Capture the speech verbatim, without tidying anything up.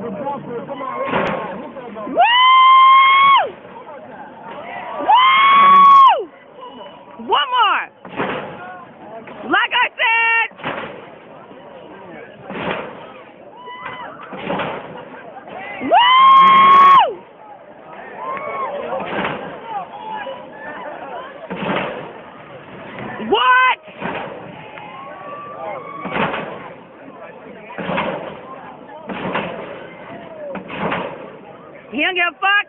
Woo! Woo! One more. Like I said. Woo! What? He don't give a fuck.